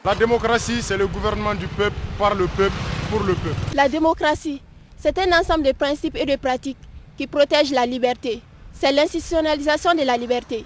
La démocratie, c'est le gouvernement du peuple, par le peuple, pour le peuple. La démocratie, c'est un ensemble de principes et de pratiques qui protègent la liberté. C'est l'institutionnalisation de la liberté.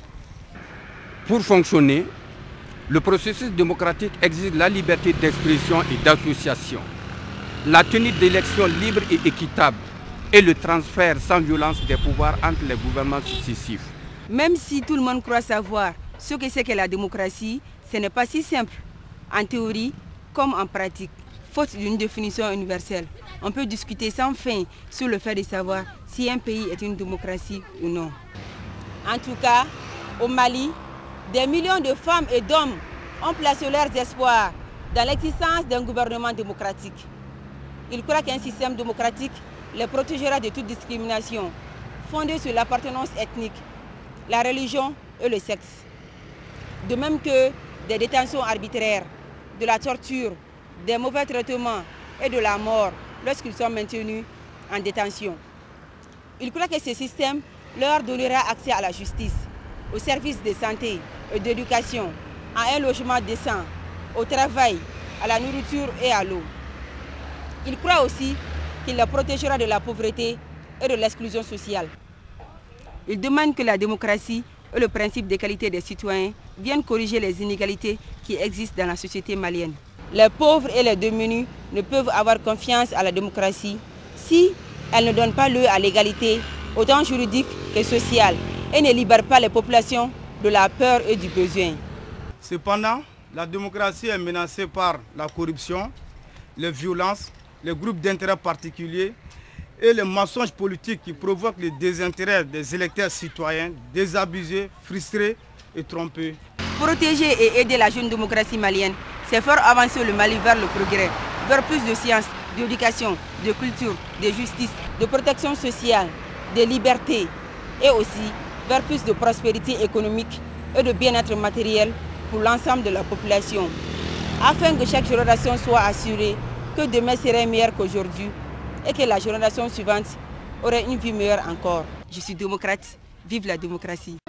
Pour fonctionner, le processus démocratique exige la liberté d'expression et d'association, la tenue d'élections libres et équitables et le transfert sans violence des pouvoirs entre les gouvernements successifs. Même si tout le monde croit savoir ce que c'est que la démocratie, ce n'est pas si simple, en théorie comme en pratique. Faute d'une définition universelle, on peut discuter sans fin sur le fait de savoir si un pays est une démocratie ou non. En tout cas, au Mali, des millions de femmes et d'hommes ont placé leurs espoirs dans l'existence d'un gouvernement démocratique. Ils croient qu'un système démocratique les protégera de toute discrimination, fondée sur l'appartenance ethnique, la religion et le sexe. De même que des détentions arbitraires, de la torture, des mauvais traitements et de la mort lorsqu'ils sont maintenus en détention. Ils croient que ce système leur donnera accès à la justice, aux services de santé et d'éducation, à un logement décent, au travail, à la nourriture et à l'eau. Ils croient aussi qu'il les protégera de la pauvreté et de l'exclusion sociale. Ils demandent que la démocratie et le principe d'égalité des citoyens viennent corriger les inégalités qui existent dans la société malienne. Les pauvres et les démunis ne peuvent avoir confiance à la démocratie si elle ne donne pas lieu à l'égalité, autant juridique que sociale, et ne libère pas les populations de la peur et du besoin. Cependant, la démocratie est menacée par la corruption, les violences, les groupes d'intérêts particuliers et les mensonges politiques qui provoquent le désintérêt des électeurs citoyens, désabusés, frustrés et trompés. Protéger et aider la jeune démocratie malienne, c'est faire avancer le Mali vers le progrès, vers plus de sciences, d'éducation, de culture, de justice, de protection sociale, de liberté et aussi vers plus de prospérité économique et de bien-être matériel pour l'ensemble de la population, afin que chaque génération soit assurée que demain serait meilleur qu'aujourd'hui et que la génération suivante aurait une vie meilleure encore. Je suis démocrate, vive la démocratie.